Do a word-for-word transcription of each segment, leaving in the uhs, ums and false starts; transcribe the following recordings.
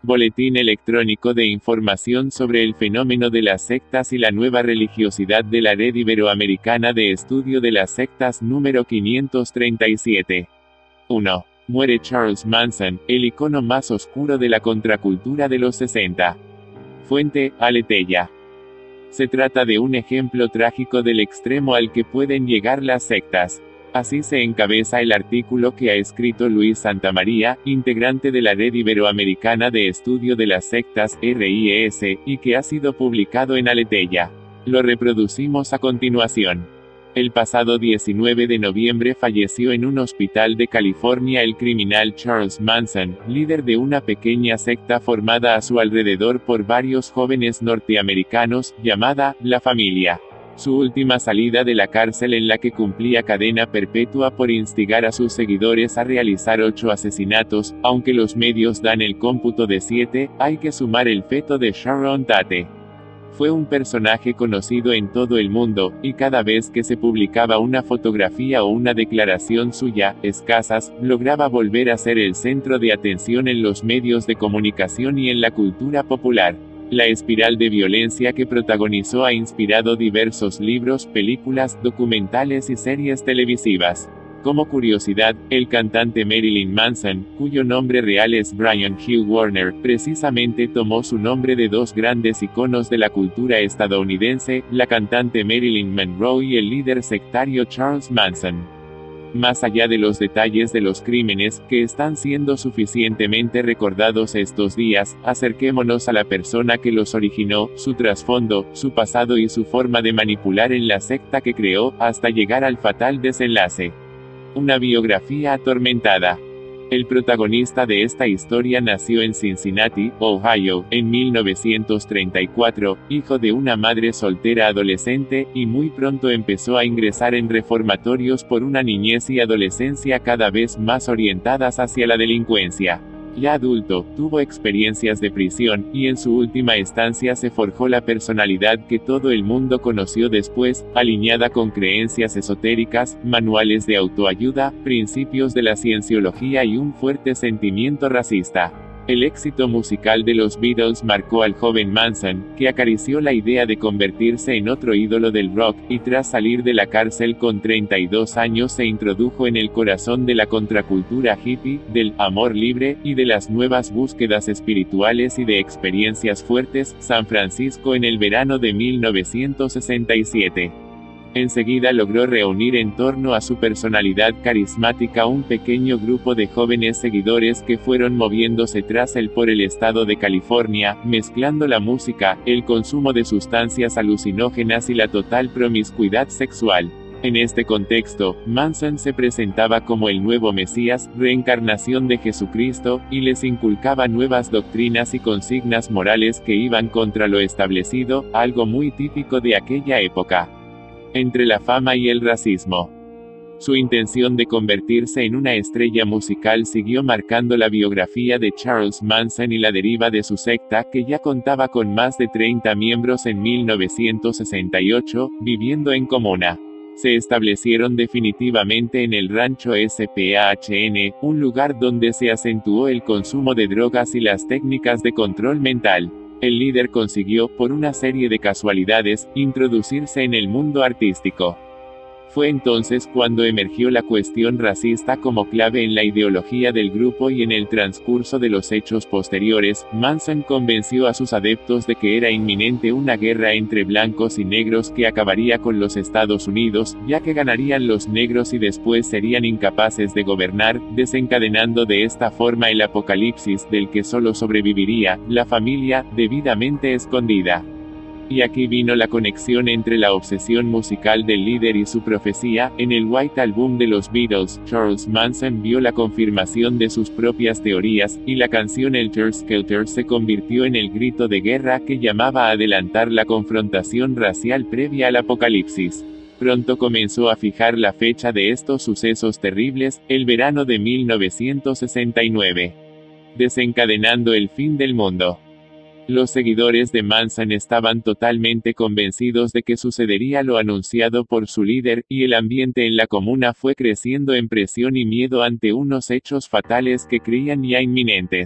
Boletín electrónico de información sobre el fenómeno de las sectas y la nueva religiosidad de la Red Iberoamericana de Estudio de las Sectas número quinientos treinta y siete. uno. Muere Charles Manson, el icono más oscuro de la contracultura de los sesenta. Fuente, Aleteia. Se trata de un ejemplo trágico del extremo al que pueden llegar las sectas. Así se encabeza el artículo que ha escrito Luis Santamaría, integrante de la Red Iberoamericana de Estudio de las Sectas, R I E S, y que ha sido publicado en Aleteia. Lo reproducimos a continuación. El pasado diecinueve de noviembre falleció en un hospital de California el criminal Charles Manson, líder de una pequeña secta formada a su alrededor por varios jóvenes norteamericanos, llamada La Familia. Su última salida de la cárcel, en la que cumplía cadena perpetua por instigar a sus seguidores a realizar ocho asesinatos, aunque los medios dan el cómputo de siete, hay que sumar el feto de Sharon Tate. Fue un personaje conocido en todo el mundo, y cada vez que se publicaba una fotografía o una declaración suya, escasas, lograba volver a ser el centro de atención en los medios de comunicación y en la cultura popular. La espiral de violencia que protagonizó ha inspirado diversos libros, películas, documentales y series televisivas. Como curiosidad, el cantante Marilyn Manson, cuyo nombre real es Brian Hugh Warner, precisamente tomó su nombre de dos grandes iconos de la cultura estadounidense, la cantante Marilyn Monroe y el líder sectario Charles Manson. Más allá de los detalles de los crímenes, que están siendo suficientemente recordados estos días, acerquémonos a la persona que los originó, su trasfondo, su pasado y su forma de manipular en la secta que creó, hasta llegar al fatal desenlace. Una biografía atormentada. El protagonista de esta historia nació en Cincinnati, Ohio, en mil novecientos treinta y cuatro, hijo de una madre soltera adolescente, y muy pronto empezó a ingresar en reformatorios por una niñez y adolescencia cada vez más orientadas hacia la delincuencia. Ya adulto, tuvo experiencias de prisión, y en su última estancia se forjó la personalidad que todo el mundo conoció después, alineada con creencias esotéricas, manuales de autoayuda, principios de la cienciología y un fuerte sentimiento racista. El éxito musical de los Beatles marcó al joven Manson, que acarició la idea de convertirse en otro ídolo del rock, y tras salir de la cárcel con treinta y dos años se introdujo en el corazón de la contracultura hippie, del amor libre, y de las nuevas búsquedas espirituales y de experiencias fuertes, San Francisco en el verano de mil novecientos sesenta y siete. Enseguida logró reunir en torno a su personalidad carismática un pequeño grupo de jóvenes seguidores que fueron moviéndose tras él por el estado de California, mezclando la música, el consumo de sustancias alucinógenas y la total promiscuidad sexual. En este contexto, Manson se presentaba como el nuevo Mesías, reencarnación de Jesucristo, y les inculcaba nuevas doctrinas y consignas morales que iban contra lo establecido, algo muy típico de aquella época. Entre la fama y el racismo. Su intención de convertirse en una estrella musical siguió marcando la biografía de Charles Manson y la deriva de su secta, que ya contaba con más de treinta miembros en mil novecientos sesenta y ocho, viviendo en comuna. Se establecieron definitivamente en el rancho S P A H N, un lugar donde se acentuó el consumo de drogas y las técnicas de control mental. El líder consiguió, por una serie de casualidades, introducirse en el mundo artístico. Fue entonces cuando emergió la cuestión racista como clave en la ideología del grupo, y en el transcurso de los hechos posteriores, Manson convenció a sus adeptos de que era inminente una guerra entre blancos y negros que acabaría con los Estados Unidos, ya que ganarían los negros y después serían incapaces de gobernar, desencadenando de esta forma el apocalipsis del que solo sobreviviría la familia, debidamente escondida. Y aquí vino la conexión entre la obsesión musical del líder y su profecía. En el White Album de los Beatles, Charles Manson vio la confirmación de sus propias teorías, y la canción Helter Skelter se convirtió en el grito de guerra que llamaba a adelantar la confrontación racial previa al apocalipsis. Pronto comenzó a fijar la fecha de estos sucesos terribles, el verano de mil novecientos sesenta y nueve. Desencadenando el fin del mundo. Los seguidores de Manson estaban totalmente convencidos de que sucedería lo anunciado por su líder, y el ambiente en la comuna fue creciendo en presión y miedo ante unos hechos fatales que creían ya inminentes.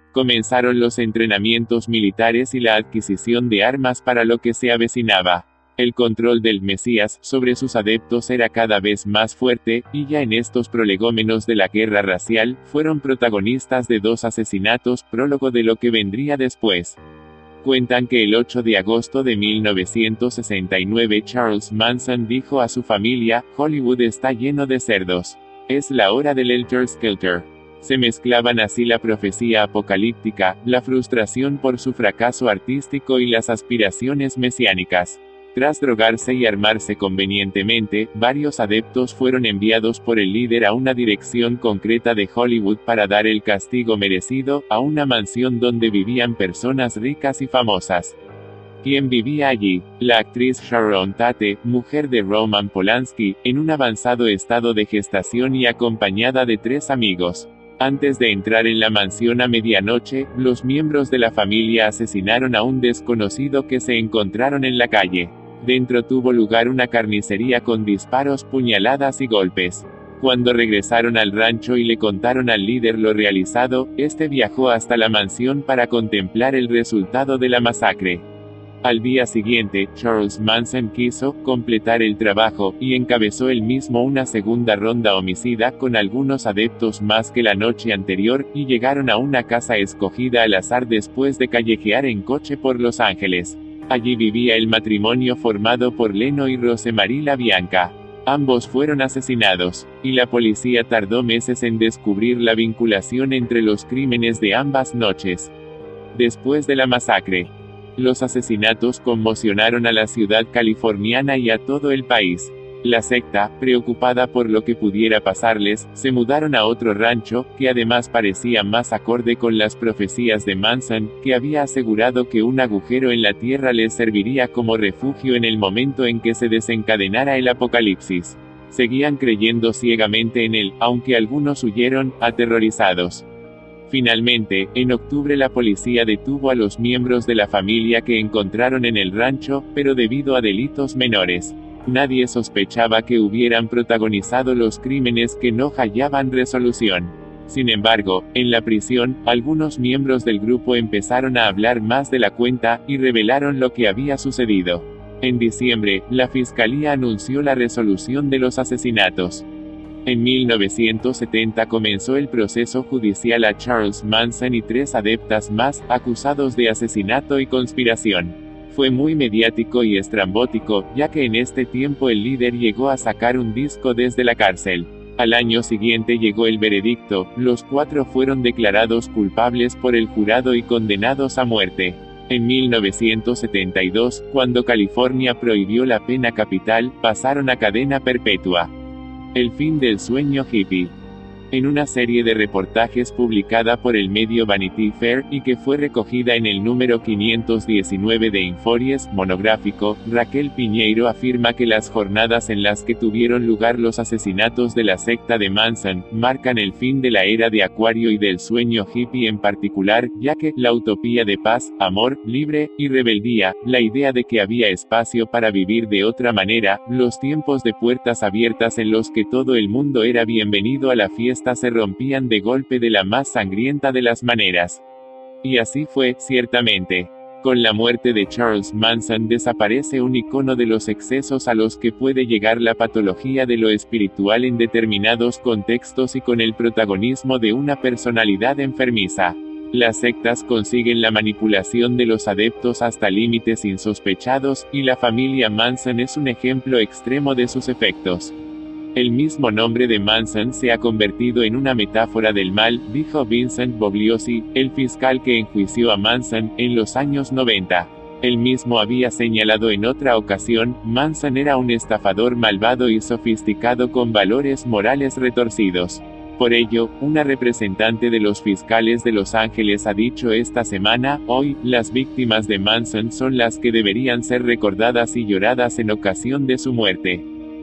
Comenzaron los entrenamientos militares y la adquisición de armas para lo que se avecinaba. El control del Mesías sobre sus adeptos era cada vez más fuerte, y ya en estos prolegómenos de la guerra racial, fueron protagonistas de dos asesinatos, prólogo de lo que vendría después. Cuentan que el ocho de agosto de mil novecientos sesenta y nueve Charles Manson dijo a su familia: "Hollywood está lleno de cerdos. Es la hora del Helter Skelter". Se mezclaban así la profecía apocalíptica, la frustración por su fracaso artístico y las aspiraciones mesiánicas. Tras drogarse y armarse convenientemente, varios adeptos fueron enviados por el líder a una dirección concreta de Hollywood para dar el castigo merecido, a una mansión donde vivían personas ricas y famosas. ¿Quién vivía allí? La actriz Sharon Tate, mujer de Roman Polanski, en un avanzado estado de gestación y acompañada de tres amigos. Antes de entrar en la mansión a medianoche, los miembros de la familia asesinaron a un desconocido que se encontraron en la calle. Dentro tuvo lugar una carnicería con disparos, puñaladas y golpes. Cuando regresaron al rancho y le contaron al líder lo realizado, este viajó hasta la mansión para contemplar el resultado de la masacre. Al día siguiente, Charles Manson quiso completar el trabajo, y encabezó él mismo una segunda ronda homicida con algunos adeptos más que la noche anterior, y llegaron a una casa escogida al azar después de callejear en coche por Los Ángeles. Allí vivía el matrimonio formado por Leno y Rosemarie LaBianca. Ambos fueron asesinados, y la policía tardó meses en descubrir la vinculación entre los crímenes de ambas noches. Después de la masacre, los asesinatos conmocionaron a la ciudad californiana y a todo el país. La secta, preocupada por lo que pudiera pasarles, se mudaron a otro rancho, que además parecía más acorde con las profecías de Manson, que había asegurado que un agujero en la tierra les serviría como refugio en el momento en que se desencadenara el apocalipsis. Seguían creyendo ciegamente en él, aunque algunos huyeron, aterrorizados. Finalmente, en octubre la policía detuvo a los miembros de la familia que encontraron en el rancho, pero debido a delitos menores. Nadie sospechaba que hubieran protagonizado los crímenes que no hallaban resolución. Sin embargo, en la prisión, algunos miembros del grupo empezaron a hablar más de la cuenta, y revelaron lo que había sucedido. En diciembre, la fiscalía anunció la resolución de los asesinatos. En mil novecientos setenta comenzó el proceso judicial a Charles Manson y tres adeptas más, acusados de asesinato y conspiración. Fue muy mediático y estrambótico, ya que en este tiempo el líder llegó a sacar un disco desde la cárcel. Al año siguiente llegó el veredicto, los cuatro fueron declarados culpables por el jurado y condenados a muerte. En mil novecientos setenta y dos, cuando California prohibió la pena capital, pasaron a cadena perpetua. El fin del sueño hippie. En una serie de reportajes publicada por el medio Vanity Fair, y que fue recogida en el número quinientos diecinueve de Informes, monográfico, Raquel Piñeiro afirma que las jornadas en las que tuvieron lugar los asesinatos de la secta de Manson, marcan el fin de la era de Acuario y del sueño hippie en particular, ya que, la utopía de paz, amor, libre, y rebeldía, la idea de que había espacio para vivir de otra manera, los tiempos de puertas abiertas en los que todo el mundo era bienvenido a la fiesta se rompían de golpe de la más sangrienta de las maneras. Y así fue, ciertamente. Con la muerte de Charles Manson desaparece un icono de los excesos a los que puede llegar la patología de lo espiritual en determinados contextos y con el protagonismo de una personalidad enfermiza. Las sectas consiguen la manipulación de los adeptos hasta límites insospechados, y la familia Manson es un ejemplo extremo de sus efectos. El mismo nombre de Manson se ha convertido en una metáfora del mal, dijo Vincent Bugliosi, el fiscal que enjuició a Manson, en los años noventa. Él mismo había señalado en otra ocasión, Manson era un estafador malvado y sofisticado con valores morales retorcidos. Por ello, una representante de los fiscales de Los Ángeles ha dicho esta semana, hoy, las víctimas de Manson son las que deberían ser recordadas y lloradas en ocasión de su muerte.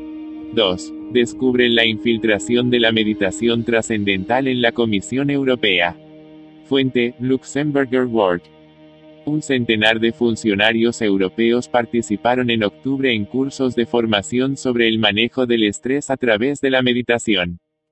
dos. Descubren la infiltración de la meditación trascendental en la Comisión Europea. Fuente, Luxemburger World. Un centenar de funcionarios europeos participaron en octubre en cursos de formación sobre el manejo del estrés a través de la meditación.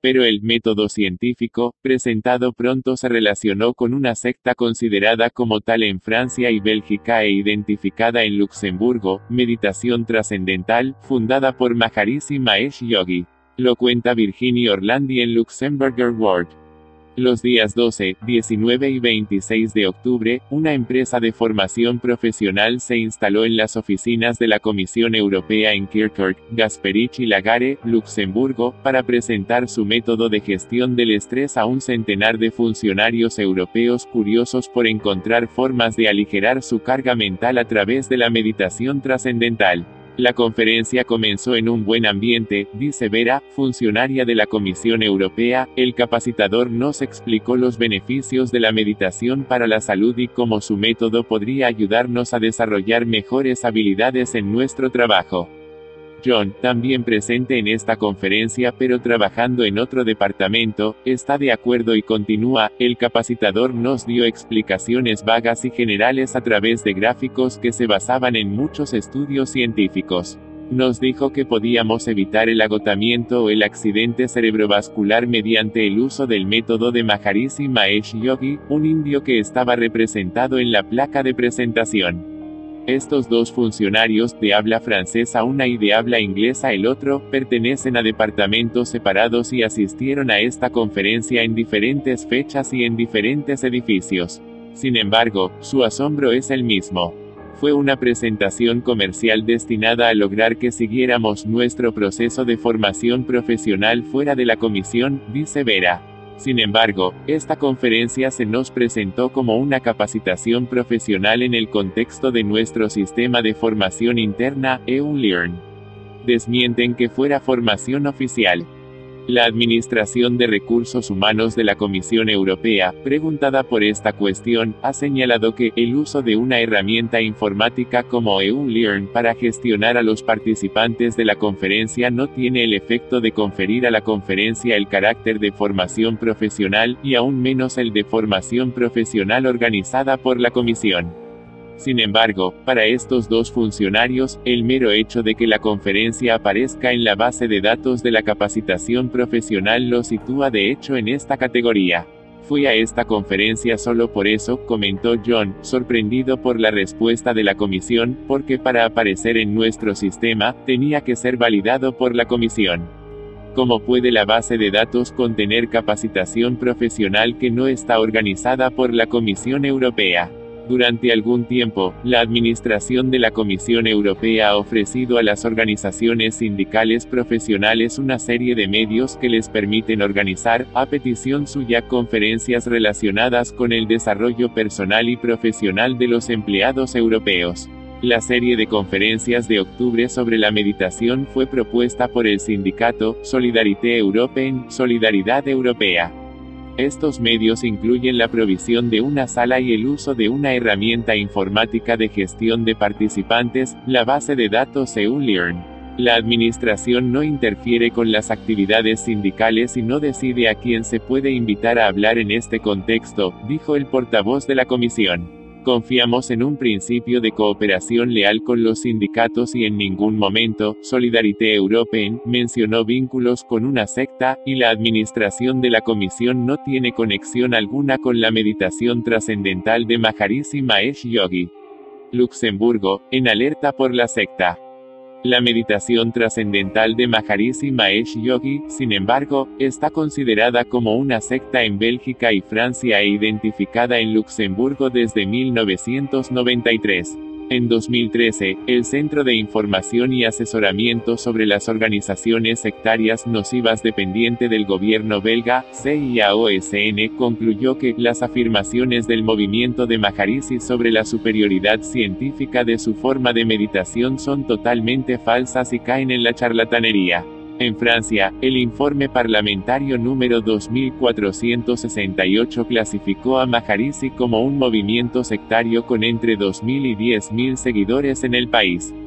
Pero el método científico, presentado pronto se relacionó con una secta considerada como tal en Francia y Bélgica e identificada en Luxemburgo, Meditación Trascendental, fundada por Maharishi Mahesh Yogi. Lo cuenta Virginie Orlandi en Luxemburger World. Los días doce, diecinueve y veintiséis de octubre, una empresa de formación profesional se instaló en las oficinas de la Comisión Europea en Kirchberg, Gasperich y Lagare, Luxemburgo, para presentar su método de gestión del estrés a un centenar de funcionarios europeos curiosos por encontrar formas de aligerar su carga mental a través de la meditación trascendental. La conferencia comenzó en un buen ambiente, dice Vera, funcionaria de la Comisión Europea. El capacitador nos explicó los beneficios de la meditación para la salud y cómo su método podría ayudarnos a desarrollar mejores habilidades en nuestro trabajo. John, también presente en esta conferencia pero trabajando en otro departamento, está de acuerdo y continúa. El capacitador nos dio explicaciones vagas y generales a través de gráficos que se basaban en muchos estudios científicos. Nos dijo que podíamos evitar el agotamiento o el accidente cerebrovascular mediante el uso del método de Maharishi Mahesh Yogi, un indio que estaba representado en la placa de presentación. Estos dos funcionarios, de habla francesa una y de habla inglesa el otro, pertenecen a departamentos separados y asistieron a esta conferencia en diferentes fechas y en diferentes edificios. Sin embargo, su asombro es el mismo. Fue una presentación comercial destinada a lograr que siguiéramos nuestro proceso de formación profesional fuera de la comisión, dice Vera. Sin embargo, esta conferencia se nos presentó como una capacitación profesional en el contexto de nuestro sistema de formación interna, E U Learn. Desmienten que fuera formación oficial. La Administración de Recursos Humanos de la Comisión Europea, preguntada por esta cuestión, ha señalado que el uso de una herramienta informática como E U Learn para gestionar a los participantes de la conferencia no tiene el efecto de conferir a la conferencia el carácter de formación profesional, y aún menos el de formación profesional organizada por la Comisión. Sin embargo, para estos dos funcionarios, el mero hecho de que la conferencia aparezca en la base de datos de la capacitación profesional lo sitúa de hecho en esta categoría. Fui a esta conferencia solo por eso, comentó John, sorprendido por la respuesta de la comisión, porque para aparecer en nuestro sistema, tenía que ser validado por la comisión. ¿Cómo puede la base de datos contener capacitación profesional que no está organizada por la Comisión Europea? Durante algún tiempo, la administración de la Comisión Europea ha ofrecido a las organizaciones sindicales profesionales una serie de medios que les permiten organizar, a petición suya, conferencias relacionadas con el desarrollo personal y profesional de los empleados europeos. La serie de conferencias de octubre sobre la meditación fue propuesta por el sindicato Solidarité Européenne, Solidaridad Europea. Estos medios incluyen la provisión de una sala y el uso de una herramienta informática de gestión de participantes, la base de datos E U Learn. La administración no interfiere con las actividades sindicales y no decide a quién se puede invitar a hablar en este contexto, dijo el portavoz de la comisión. Confiamos en un principio de cooperación leal con los sindicatos y en ningún momento, Solidarité Européenne, mencionó vínculos con una secta, y la administración de la comisión no tiene conexión alguna con la meditación trascendental de Maharishi Mahesh Yogi. Luxemburgo, en alerta por la secta. La meditación trascendental de Maharishi Mahesh Yogi, sin embargo, está considerada como una secta en Bélgica y Francia e identificada en Luxemburgo desde mil novecientos noventa y tres. En dos mil trece, el Centro de Información y Asesoramiento sobre las Organizaciones Sectarias Nocivas dependiente del gobierno belga, C I A O S N, concluyó que las afirmaciones del movimiento de Maharishi sobre la superioridad científica de su forma de meditación son totalmente falsas y caen en la charlatanería. En Francia, el informe parlamentario número dos mil cuatrocientos sesenta y ocho clasificó a Maharishi como un movimiento sectario con entre dos mil y diez mil seguidores en el país.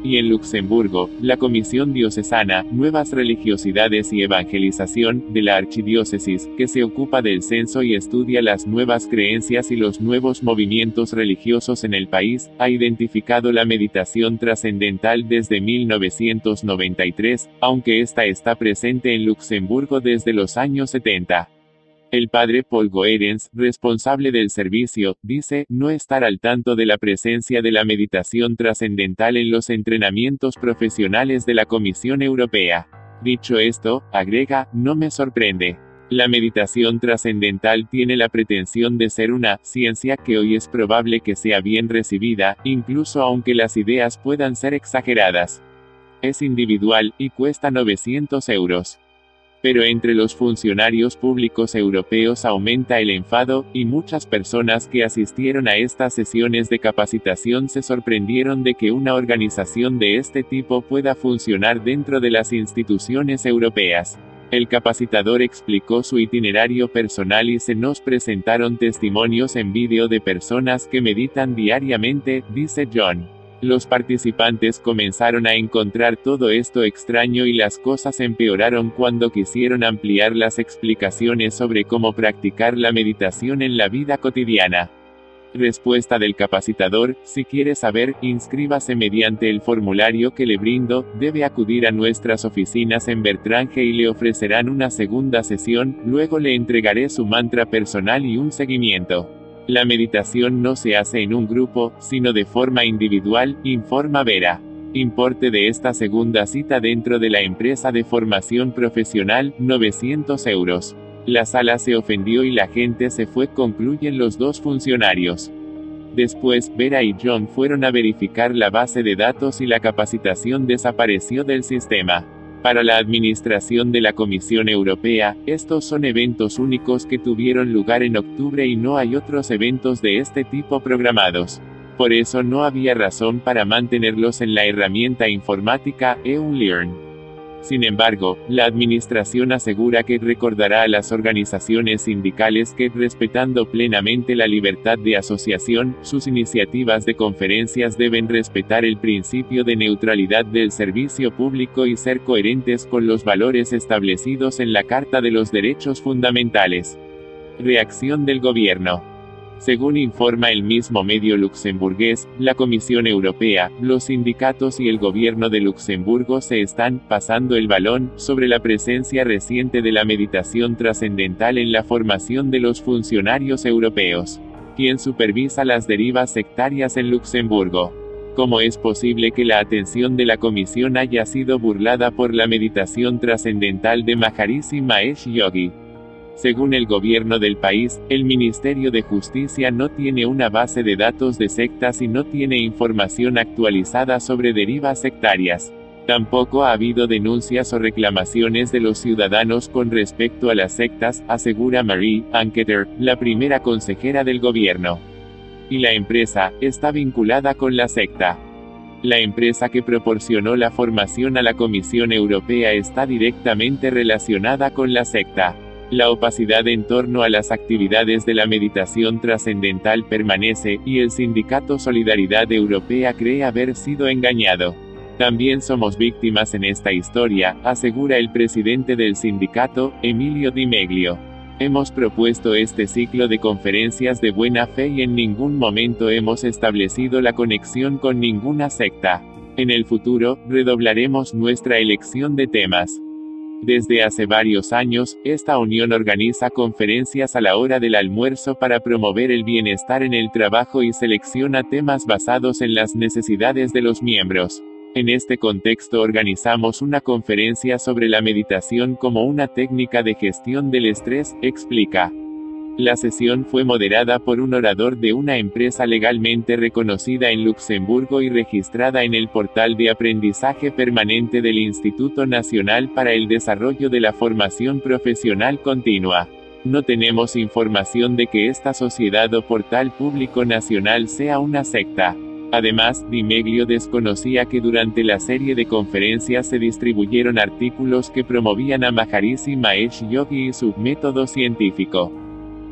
Y en Luxemburgo, la Comisión Diocesana, Nuevas Religiosidades y Evangelización, de la Archidiócesis, que se ocupa del censo y estudia las nuevas creencias y los nuevos movimientos religiosos en el país, ha identificado la meditación trascendental desde mil novecientos noventa y tres, aunque esta está presente en Luxemburgo desde los años setenta. El padre Paul Goerens, responsable del servicio, dice no estar al tanto de la presencia de la meditación trascendental en los entrenamientos profesionales de la Comisión Europea. Dicho esto, agrega, no me sorprende. La meditación trascendental tiene la pretensión de ser una ciencia que hoy es probable que sea bien recibida, incluso aunque las ideas puedan ser exageradas. Es individual, y cuesta novecientos euros. Pero entre los funcionarios públicos europeos aumenta el enfado, y muchas personas que asistieron a estas sesiones de capacitación se sorprendieron de que una organización de este tipo pueda funcionar dentro de las instituciones europeas. El capacitador explicó su itinerario personal y se nos presentaron testimonios en vídeo de personas que meditan diariamente, dice John. Los participantes comenzaron a encontrar todo esto extraño y las cosas empeoraron cuando quisieron ampliar las explicaciones sobre cómo practicar la meditación en la vida cotidiana. Respuesta del capacitador, si quiere saber, inscríbase mediante el formulario que le brindo, debe acudir a nuestras oficinas en Bertrange y le ofrecerán una segunda sesión, luego le entregaré su mantra personal y un seguimiento. La meditación no se hace en un grupo, sino de forma individual, informa Vera. Importe de esta segunda cita dentro de la empresa de formación profesional, novecientos euros. La sala se ofendió y la gente se fue, concluyen los dos funcionarios. Después, Vera y John fueron a verificar la base de datos y la capacitación desapareció del sistema. Para la administración de la Comisión Europea, estos son eventos únicos que tuvieron lugar en octubre y no hay otros eventos de este tipo programados. Por eso no había razón para mantenerlos en la herramienta informática EULearn. Sin embargo, la administración asegura que recordará a las organizaciones sindicales que, respetando plenamente la libertad de asociación, sus iniciativas de conferencias deben respetar el principio de neutralidad del servicio público y ser coherentes con los valores establecidos en la Carta de los Derechos Fundamentales. Reacción del gobierno. Según informa el mismo medio luxemburgués, la Comisión Europea, los sindicatos y el gobierno de Luxemburgo se están pasando el balón sobre la presencia reciente de la meditación trascendental en la formación de los funcionarios europeos. ¿Quién supervisa las derivas sectarias en Luxemburgo? ¿Cómo es posible que la atención de la Comisión haya sido burlada por la meditación trascendental de Maharishi Mahesh Yogi? Según el gobierno del país, el Ministerio de Justicia no tiene una base de datos de sectas y no tiene información actualizada sobre derivas sectarias. Tampoco ha habido denuncias o reclamaciones de los ciudadanos con respecto a las sectas, asegura Marie Anketer, la primera consejera del gobierno. Y la empresa está vinculada con la secta. La empresa que proporcionó la formación a la Comisión Europea está directamente relacionada con la secta. La opacidad en torno a las actividades de la meditación trascendental permanece, y el sindicato Solidaridad Europea cree haber sido engañado. También somos víctimas en esta historia, asegura el presidente del sindicato, Emilio Di Meglio. Hemos propuesto este ciclo de conferencias de buena fe y en ningún momento hemos establecido la conexión con ninguna secta. En el futuro, redoblaremos nuestra elección de temas. Desde hace varios años, esta unión organiza conferencias a la hora del almuerzo para promover el bienestar en el trabajo y selecciona temas basados en las necesidades de los miembros. En este contexto organizamos una conferencia sobre la meditación como una técnica de gestión del estrés, explica. La sesión fue moderada por un orador de una empresa legalmente reconocida en Luxemburgo y registrada en el portal de aprendizaje permanente del Instituto Nacional para el Desarrollo de la Formación Profesional Continua. No tenemos información de que esta sociedad o portal público nacional sea una secta. Además, Di Meglio desconocía que durante la serie de conferencias se distribuyeron artículos que promovían a Maharishi Mahesh Yogi y su método científico.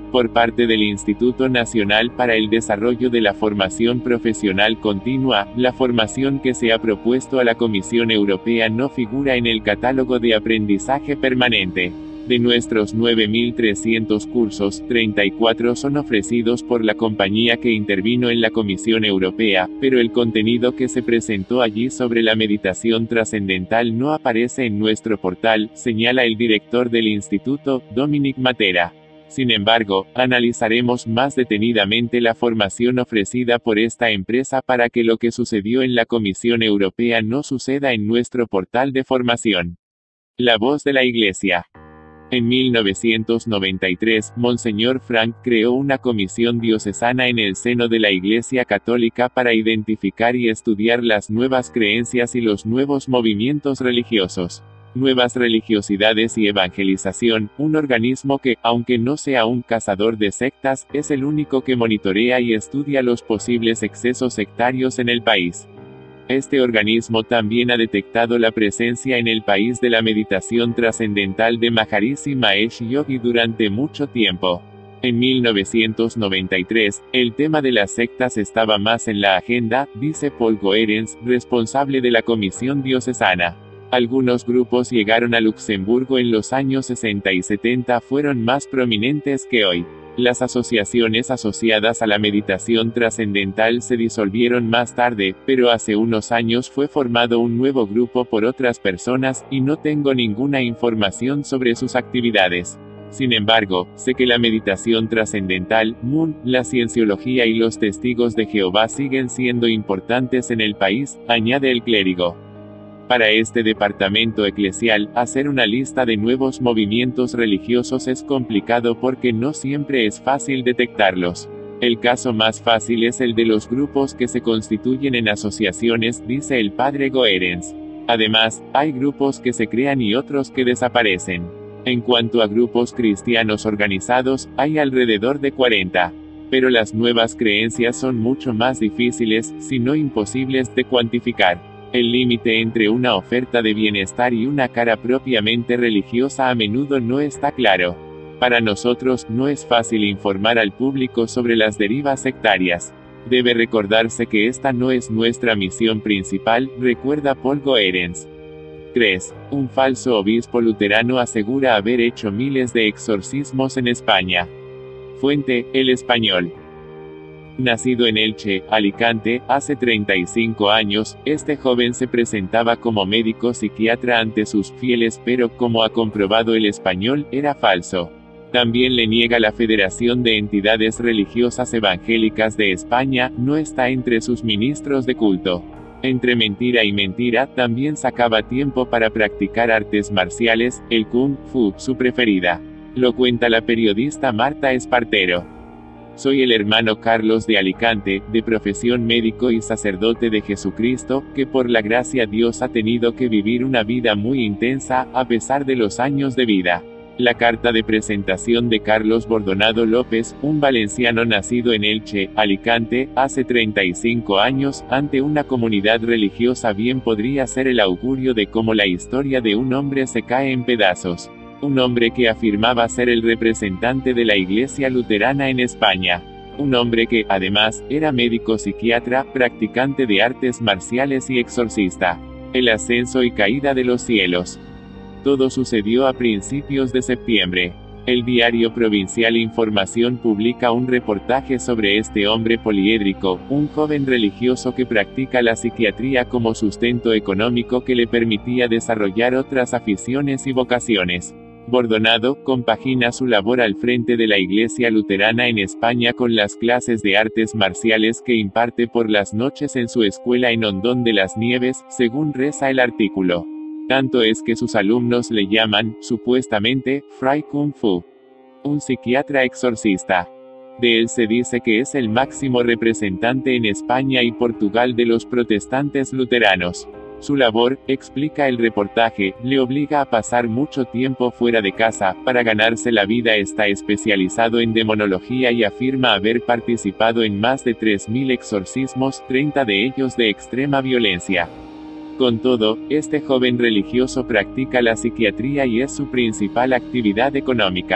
Por parte del Instituto Nacional para el Desarrollo de la Formación Profesional Continua, la formación que se ha propuesto a la Comisión Europea no figura en el catálogo de aprendizaje permanente. De nuestros nueve mil trescientos cursos, treinta y cuatro son ofrecidos por la compañía que intervino en la Comisión Europea, pero el contenido que se presentó allí sobre la meditación trascendental no aparece en nuestro portal, señala el director del instituto, Dominic Matera. Sin embargo, analizaremos más detenidamente la formación ofrecida por esta empresa para que lo que sucedió en la Comisión Europea no suceda en nuestro portal de formación. La voz de la Iglesia. En mil novecientos noventa y tres, Monseñor Frank creó una comisión diocesana en el seno de la Iglesia Católica para identificar y estudiar las nuevas creencias y los nuevos movimientos religiosos. Nuevas religiosidades y evangelización, un organismo que, aunque no sea un cazador de sectas, es el único que monitorea y estudia los posibles excesos sectarios en el país. Este organismo también ha detectado la presencia en el país de la meditación trascendental de Maharishi Mahesh Yogi durante mucho tiempo. En mil novecientos noventa y tres, el tema de las sectas estaba más en la agenda, dice Paul Goerens, responsable de la Comisión Diocesana. Algunos grupos llegaron a Luxemburgo en los años sesenta y setenta fueron más prominentes que hoy. Las asociaciones asociadas a la meditación trascendental se disolvieron más tarde, pero hace unos años fue formado un nuevo grupo por otras personas, y no tengo ninguna información sobre sus actividades. Sin embargo, sé que la meditación trascendental, Moon, la cienciología y los testigos de Jehová siguen siendo importantes en el país, añade el clérigo. Para este departamento eclesial, hacer una lista de nuevos movimientos religiosos es complicado porque no siempre es fácil detectarlos. El caso más fácil es el de los grupos que se constituyen en asociaciones, dice el padre Goerens. Además, hay grupos que se crean y otros que desaparecen. En cuanto a grupos cristianos organizados, hay alrededor de cuarenta. Pero las nuevas creencias son mucho más difíciles, si no imposibles, de cuantificar. El límite entre una oferta de bienestar y una cara propiamente religiosa a menudo no está claro. Para nosotros, no es fácil informar al público sobre las derivas sectarias. Debe recordarse que esta no es nuestra misión principal, recuerda Paul Goerens. tres. Un falso obispo luterano asegura haber hecho miles de exorcismos en España. Fuente, El Español. Nacido en Elche, Alicante, hace treinta y cinco años, este joven se presentaba como médico psiquiatra ante sus fieles, pero, como ha comprobado El Español, era falso. También le niega la Federación de Entidades Religiosas Evangélicas de España, no está entre sus ministros de culto. Entre mentira y mentira, también sacaba tiempo para practicar artes marciales, el Kung Fu, su preferida. Lo cuenta la periodista Marta Espartero. Soy el hermano Carlos de Alicante, de profesión médico y sacerdote de Jesucristo, que por la gracia Dios ha tenido que vivir una vida muy intensa, a pesar de los años de vida. La carta de presentación de Carlos Bordonado López, un valenciano nacido en Elche, Alicante, hace treinta y cinco años, ante una comunidad religiosa bien podría ser el augurio de cómo la historia de un hombre se cae en pedazos. Un hombre que afirmaba ser el representante de la Iglesia luterana en España. Un hombre que, además, era médico psiquiatra, practicante de artes marciales y exorcista. El ascenso y caída de los cielos. Todo sucedió a principios de septiembre. El diario provincial Información publica un reportaje sobre este hombre poliédrico, un joven religioso que practica la psiquiatría como sustento económico que le permitía desarrollar otras aficiones y vocaciones. Bordonado compagina su labor al frente de la Iglesia Luterana en España con las clases de artes marciales que imparte por las noches en su escuela en Hondón de las Nieves, según reza el artículo. Tanto es que sus alumnos le llaman, supuestamente, Fray Kung Fu. Un psiquiatra exorcista. De él se dice que es el máximo representante en España y Portugal de los protestantes luteranos. Su labor, explica el reportaje, le obliga a pasar mucho tiempo fuera de casa, para ganarse la vida. Está especializado en demonología y afirma haber participado en más de tres mil exorcismos, treinta de ellos de extrema violencia. Con todo, este joven religioso practica la psiquiatría y es su principal actividad económica.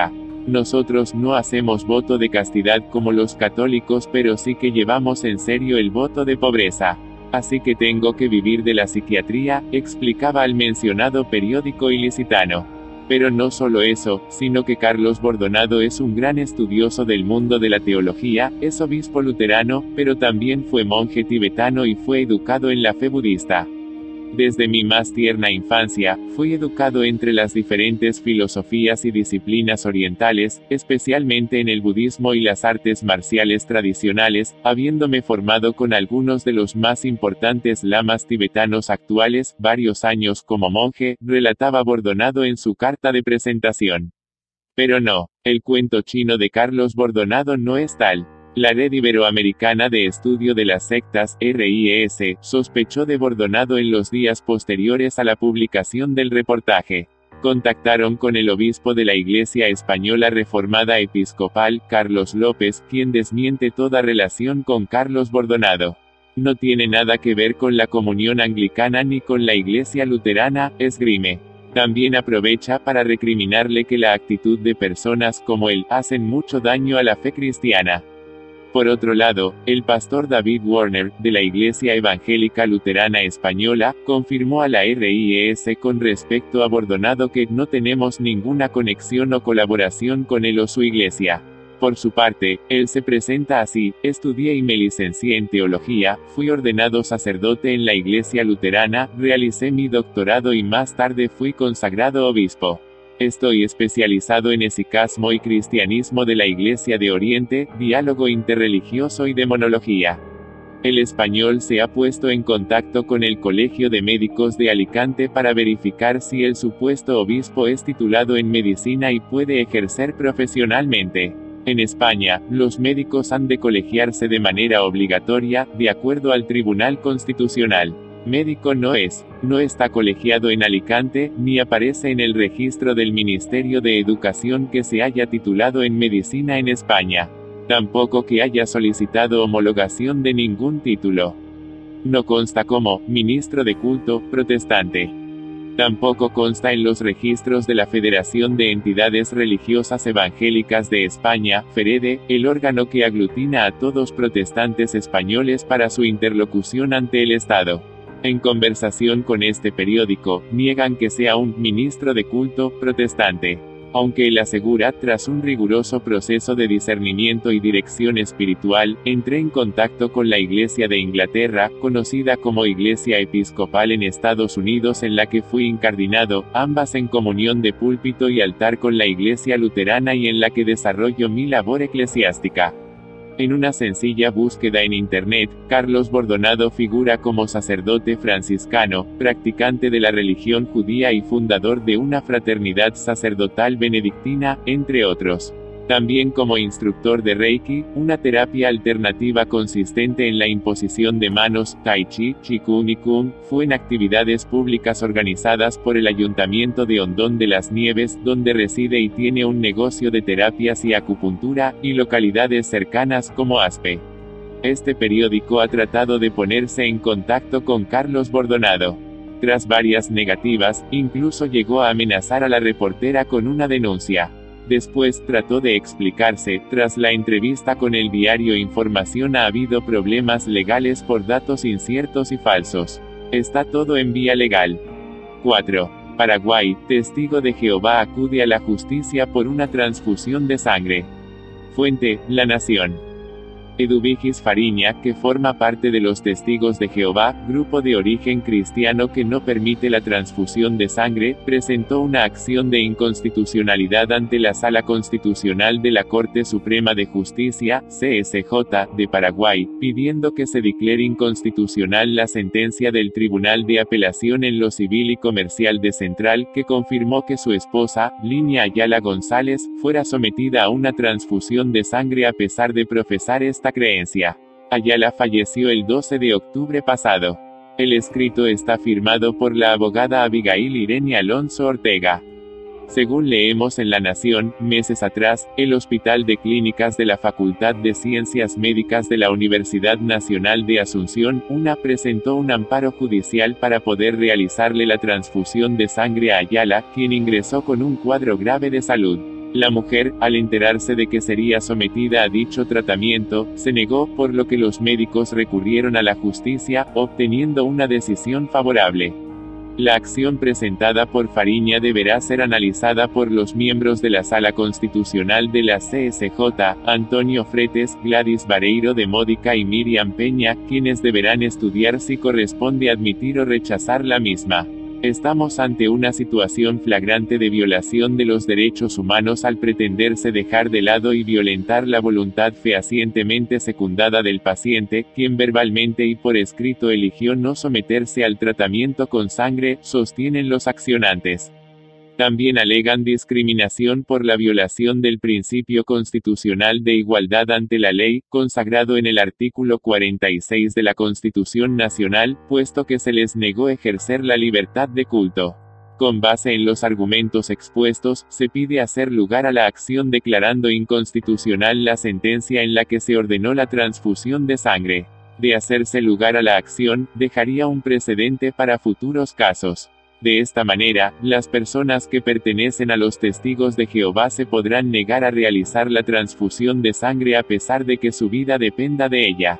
Nosotros no hacemos voto de castidad como los católicos, pero sí que llevamos en serio el voto de pobreza. Así que tengo que vivir de la psiquiatría, explicaba al mencionado periódico ilicitano. Pero no solo eso, sino que Carlos Bordonado es un gran estudioso del mundo de la teología, es obispo luterano, pero también fue monje tibetano y fue educado en la fe budista. Desde mi más tierna infancia, fui educado entre las diferentes filosofías y disciplinas orientales, especialmente en el budismo y las artes marciales tradicionales, habiéndome formado con algunos de los más importantes lamas tibetanos actuales, varios años como monje, relataba Bordonado en su carta de presentación. Pero no, el cuento chino de Carlos Bordonado no es tal. La Red Iberoamericana de Estudio de las Sectas, R I E S, sospechó de Bordonado en los días posteriores a la publicación del reportaje. Contactaron con el obispo de la Iglesia Española Reformada Episcopal, Carlos López, quien desmiente toda relación con Carlos Bordonado. No tiene nada que ver con la comunión anglicana ni con la Iglesia luterana, esgrime. También aprovecha para recriminarle que la actitud de personas como él hacen mucho daño a la fe cristiana. Por otro lado, el pastor David Warner, de la Iglesia Evangélica Luterana Española, confirmó a la R I E S con respecto a Bordonado que no tenemos ninguna conexión o colaboración con él o su iglesia. Por su parte, él se presenta así: estudié y me licencié en teología, fui ordenado sacerdote en la Iglesia Luterana, realicé mi doctorado y más tarde fui consagrado obispo. Estoy especializado en esicasmo y cristianismo de la Iglesia de Oriente, diálogo interreligioso y demonología. El español se ha puesto en contacto con el Colegio de Médicos de Alicante para verificar si el supuesto obispo es titulado en medicina y puede ejercer profesionalmente. En España, los médicos han de colegiarse de manera obligatoria, de acuerdo al Tribunal Constitucional. Médico no es, no está colegiado en Alicante, ni aparece en el registro del Ministerio de Educación que se haya titulado en medicina en España. Tampoco que haya solicitado homologación de ningún título. No consta como ministro de culto protestante. Tampoco consta en los registros de la Federación de Entidades Religiosas Evangélicas de España, FEREDE, el órgano que aglutina a todos protestantes españoles para su interlocución ante el Estado. En conversación con este periódico, niegan que sea un ministro de culto protestante. Aunque él asegura, tras un riguroso proceso de discernimiento y dirección espiritual, entré en contacto con la Iglesia de Inglaterra, conocida como Iglesia Episcopal en Estados Unidos, en la que fui incardinado, ambas en comunión de púlpito y altar con la Iglesia Luterana y en la que desarrollo mi labor eclesiástica. En una sencilla búsqueda en Internet, Carlos Bordonado figura como sacerdote franciscano, practicante de la religión judía y fundador de una fraternidad sacerdotal benedictina, entre otros. También como instructor de Reiki, una terapia alternativa consistente en la imposición de manos, Tai Chi, Qigong y Kung Fu en actividades públicas organizadas por el Ayuntamiento de Hondón de las Nieves, donde reside y tiene un negocio de terapias y acupuntura, y localidades cercanas como Aspe. Este periódico ha tratado de ponerse en contacto con Carlos Bordonado. Tras varias negativas, incluso llegó a amenazar a la reportera con una denuncia. Después trató de explicarse. Tras la entrevista con el diario Información ha habido problemas legales por datos inciertos y falsos. Está todo en vía legal. cuatro. Paraguay, testigo de Jehová acude a la justicia por una transfusión de sangre. Fuente, La Nación. Eduvigis Fariña, que forma parte de los Testigos de Jehová, grupo de origen cristiano que no permite la transfusión de sangre, presentó una acción de inconstitucionalidad ante la Sala Constitucional de la Corte Suprema de Justicia, C S J, de Paraguay, pidiendo que se declare inconstitucional la sentencia del Tribunal de Apelación en lo Civil y Comercial de Central, que confirmó que su esposa, Linia Ayala González, fuera sometida a una transfusión de sangre a pesar de profesar esta creencia. Ayala falleció el doce de octubre pasado. El escrito está firmado por la abogada Abigail Irene Alonso Ortega. Según leemos en La Nación, meses atrás, el Hospital de Clínicas de la Facultad de Ciencias Médicas de la Universidad Nacional de Asunción, UNA, presentó un amparo judicial para poder realizarle la transfusión de sangre a Ayala, quien ingresó con un cuadro grave de salud. La mujer, al enterarse de que sería sometida a dicho tratamiento, se negó, por lo que los médicos recurrieron a la justicia, obteniendo una decisión favorable. La acción presentada por Fariña deberá ser analizada por los miembros de la Sala Constitucional de la C S J, Antonio Fretes, Gladys Vareiro de Módica y Miriam Peña, quienes deberán estudiar si corresponde admitir o rechazar la misma. Estamos ante una situación flagrante de violación de los derechos humanos al pretenderse dejar de lado y violentar la voluntad fehacientemente secundada del paciente, quien verbalmente y por escrito eligió no someterse al tratamiento con sangre, sostienen los accionantes. También alegan discriminación por la violación del principio constitucional de igualdad ante la ley, consagrado en el artículo cuarenta y seis de la Constitución Nacional, puesto que se les negó ejercer la libertad de culto. Con base en los argumentos expuestos, se pide hacer lugar a la acción declarando inconstitucional la sentencia en la que se ordenó la transfusión de sangre. De hacerse lugar a la acción, dejaría un precedente para futuros casos. De esta manera, las personas que pertenecen a los testigos de Jehová se podrán negar a realizar la transfusión de sangre a pesar de que su vida dependa de ella.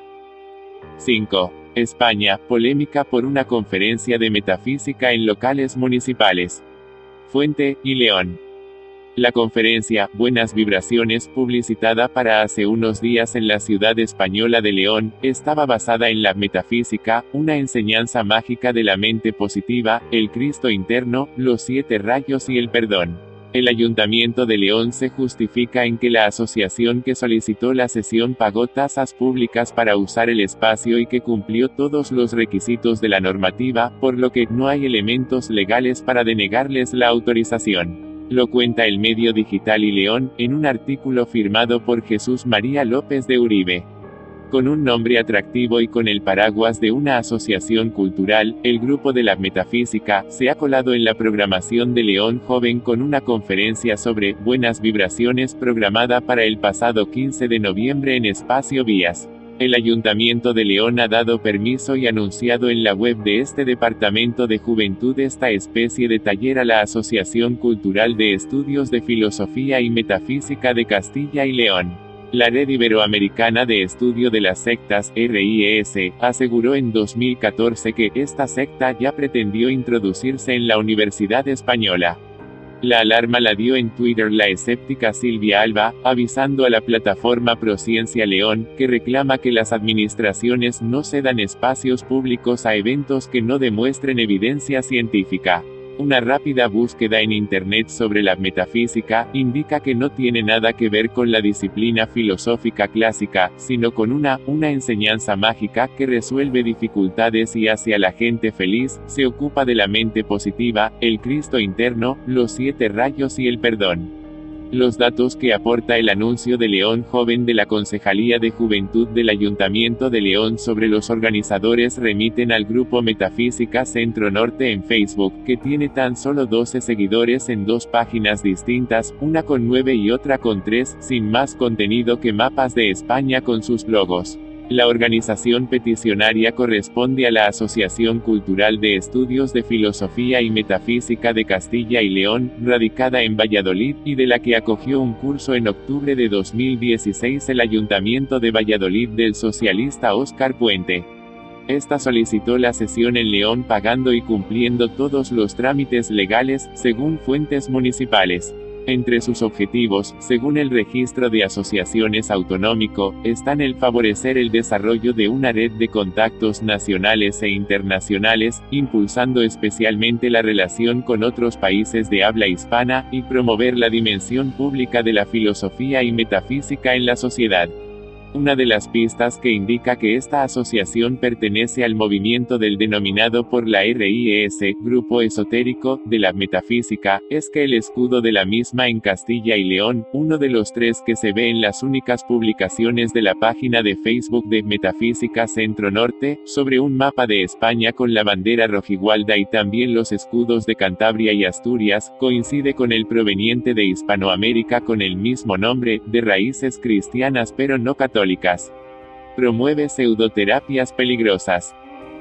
cinco. España, polémica por una conferencia de metafísica en locales municipales. Fuente, y León. La conferencia, Buenas Vibraciones, publicitada para hace unos días en la ciudad española de León, estaba basada en la metafísica, una enseñanza mágica de la mente positiva, el Cristo interno, los siete rayos y el perdón. El Ayuntamiento de León se justifica en que la asociación que solicitó la sesión pagó tasas públicas para usar el espacio y que cumplió todos los requisitos de la normativa, por lo que no hay elementos legales para denegarles la autorización. Lo cuenta el medio digital y León, en un artículo firmado por Jesús María López de Uribe. Con un nombre atractivo y con el paraguas de una asociación cultural, el Grupo de la Metafísica se ha colado en la programación de León Joven con una conferencia sobre Buenas Vibraciones programada para el pasado quince de noviembre en Espacio Vías. El Ayuntamiento de León ha dado permiso y anunciado en la web de este Departamento de Juventud esta especie de taller a la Asociación Cultural de Estudios de Filosofía y Metafísica de Castilla y León. La Red Iberoamericana de Estudio de las Sectas, R I E S, aseguró en dos mil catorce que esta secta ya pretendió introducirse en la Universidad Española. La alarma la dio en Twitter la escéptica Silvia Alba, avisando a la plataforma Prociencia León, que reclama que las administraciones no cedan espacios públicos a eventos que no demuestren evidencia científica. Una rápida búsqueda en Internet sobre la metafísica indica que no tiene nada que ver con la disciplina filosófica clásica, sino con una, una enseñanza mágica que resuelve dificultades y hace a la gente feliz, se ocupa de la mente positiva, el Cristo interno, los siete rayos y el perdón. Los datos que aporta el anuncio de León Joven de la Concejalía de Juventud del Ayuntamiento de León sobre los organizadores remiten al grupo Metafísica Centro Norte en Facebook, que tiene tan solo doce seguidores en dos páginas distintas, una con nueve y otra con tres, sin más contenido que mapas de España con sus logos. La organización peticionaria corresponde a la Asociación Cultural de Estudios de Filosofía y Metafísica de Castilla y León, radicada en Valladolid, y de la que acogió un curso en octubre de dos mil dieciséis el Ayuntamiento de Valladolid del socialista Óscar Puente. Esta solicitó la sesión en León pagando y cumpliendo todos los trámites legales, según fuentes municipales. Entre sus objetivos, según el Registro de Asociaciones Autonómico, están el favorecer el desarrollo de una red de contactos nacionales e internacionales, impulsando especialmente la relación con otros países de habla hispana, y promover la dimensión pública de la filosofía y metafísica en la sociedad. Una de las pistas que indica que esta asociación pertenece al movimiento del denominado por la R I E S, Grupo Esotérico, de la Metafísica, es que el escudo de la misma en Castilla y León, uno de los tres que se ve en las únicas publicaciones de la página de Facebook de Metafísica Centro Norte, sobre un mapa de España con la bandera rojigualda y también los escudos de Cantabria y Asturias, coincide con el proveniente de Hispanoamérica con el mismo nombre, de raíces cristianas pero no católicas. Promueve pseudoterapias peligrosas.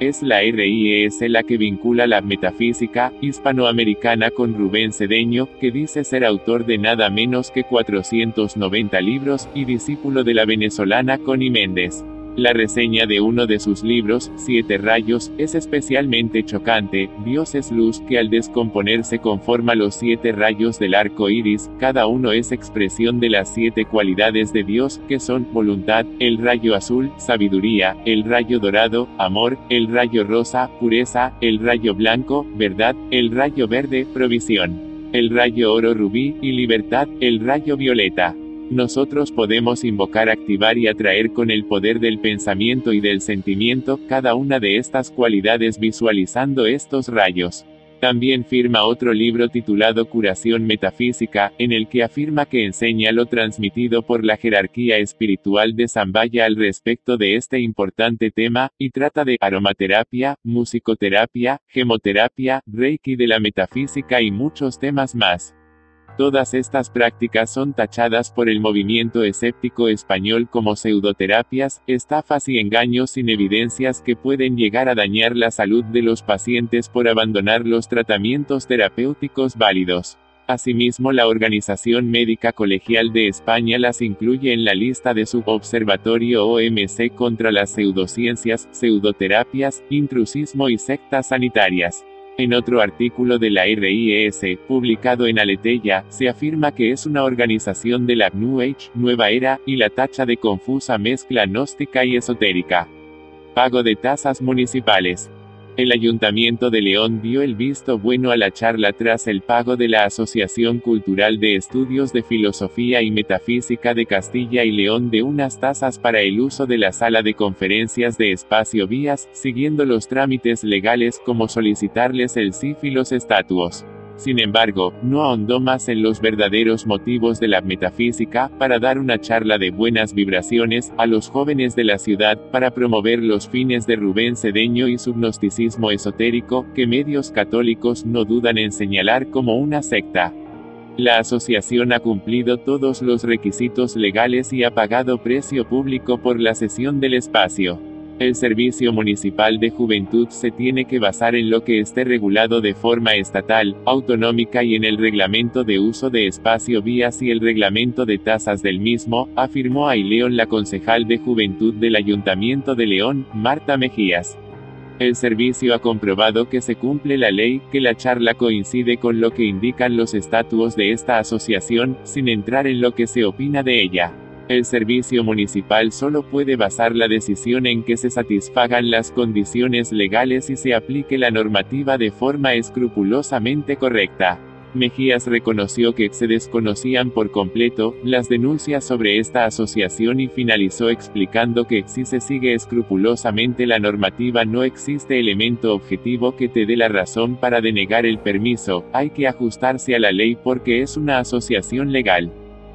Es la R I E S la que vincula la metafísica hispanoamericana con Rubén Cedeño, que dice ser autor de nada menos que cuatrocientos noventa libros, y discípulo de la venezolana Connie Méndez. La reseña de uno de sus libros, Siete Rayos, es especialmente chocante. Dios es luz que al descomponerse conforma los siete rayos del arco iris, cada uno es expresión de las siete cualidades de Dios, que son, voluntad, el rayo azul, sabiduría, el rayo dorado, amor, el rayo rosa, pureza, el rayo blanco, verdad, el rayo verde, provisión, el rayo oro rubí, y libertad, el rayo violeta. Nosotros podemos invocar, activar y atraer con el poder del pensamiento y del sentimiento, cada una de estas cualidades visualizando estos rayos. También firma otro libro titulado Curación Metafísica, en el que afirma que enseña lo transmitido por la jerarquía espiritual de Zambaya al respecto de este importante tema, y trata de aromaterapia, musicoterapia, gemoterapia, reiki de la metafísica y muchos temas más. Todas estas prácticas son tachadas por el movimiento escéptico español como pseudoterapias, estafas y engaños sin evidencias que pueden llegar a dañar la salud de los pacientes por abandonar los tratamientos terapéuticos válidos. Asimismo, la Organización Médica Colegial de España las incluye en la lista de su Observatorio O M C contra las pseudociencias, pseudoterapias, intrusismo y sectas sanitarias. En otro artículo de la R I E S, publicado en Aleteia, se afirma que es una organización de la New Age, Nueva Era, y la tacha de confusa mezcla gnóstica y esotérica. Pago de tasas municipales. El Ayuntamiento de León dio el visto bueno a la charla tras el pago de la Asociación Cultural de Estudios de Filosofía y Metafísica de Castilla y León de unas tasas para el uso de la sala de conferencias de Espacio Vías, siguiendo los trámites legales como solicitarles el sí y los estatutos. Sin embargo, no ahondó más en los verdaderos motivos de la metafísica, para dar una charla de buenas vibraciones a los jóvenes de la ciudad, para promover los fines de Rubén Cedeño y su gnosticismo esotérico, que medios católicos no dudan en señalar como una secta. La asociación ha cumplido todos los requisitos legales y ha pagado precio público por la cesión del espacio. El Servicio Municipal de Juventud se tiene que basar en lo que esté regulado de forma estatal, autonómica y en el reglamento de uso de espacio vías y el reglamento de tasas del mismo, afirmó a León la concejal de Juventud del Ayuntamiento de León, Marta Mejías. El servicio ha comprobado que se cumple la ley, que la charla coincide con lo que indican los estatutos de esta asociación, sin entrar en lo que se opina de ella. El servicio municipal solo puede basar la decisión en que se satisfagan las condiciones legales y se aplique la normativa de forma escrupulosamente correcta. Mejías reconoció que se desconocían por completo las denuncias sobre esta asociación y finalizó explicando que, si se sigue escrupulosamente la normativa, no existe elemento objetivo que te dé la razón para denegar el permiso, hay que ajustarse a la ley porque es una asociación legal.